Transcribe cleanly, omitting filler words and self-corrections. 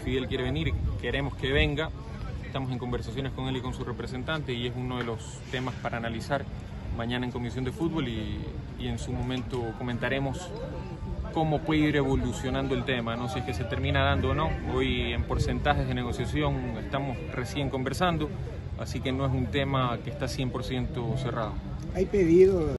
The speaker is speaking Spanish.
Fidel quiere venir, queremos que venga. Estamos en conversaciones con él y con su representante y es uno de los temas para analizar mañana en Comisión de Fútbol y en su momento comentaremos cómo puede ir evolucionando el tema, ¿no? Si es que se termina dando o no. Hoy en porcentajes de negociación estamos recién conversando, así que no es un tema que está 100% cerrado. ¿Hay pedido